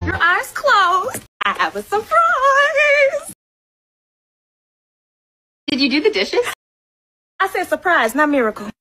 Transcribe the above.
your eyes closed. I have a surprise. Did you do the dishes? I said surprise, not miracle.